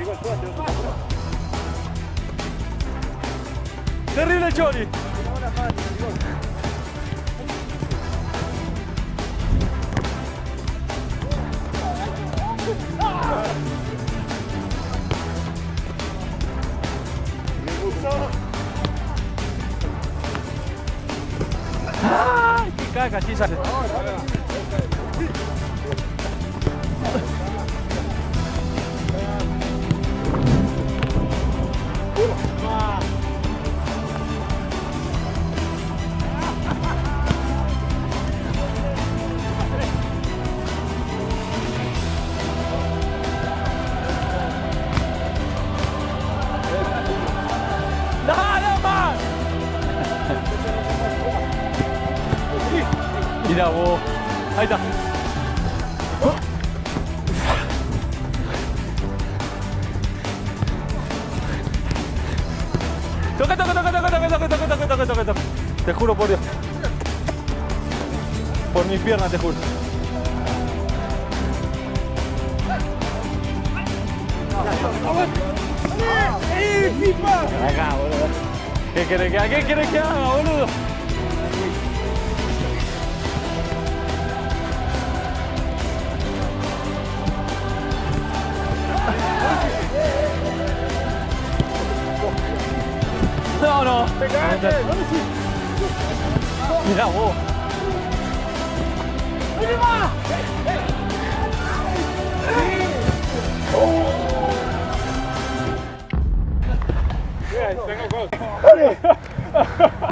Terrible Chori. ¡Ay! ¡Qué caca, sí sale! ¡Dale más! Mira vos, ahí está. Toca, toca, toca, toca, toca, toca, toca, toca, toca, toca, toca. Te juro por Dios. Por mis piernas, te juro. Acá, boludo. ¿Qué querés que haga? ¿Qué querés que haga, boludo? No, no. Mirá vos. Tengo cosas.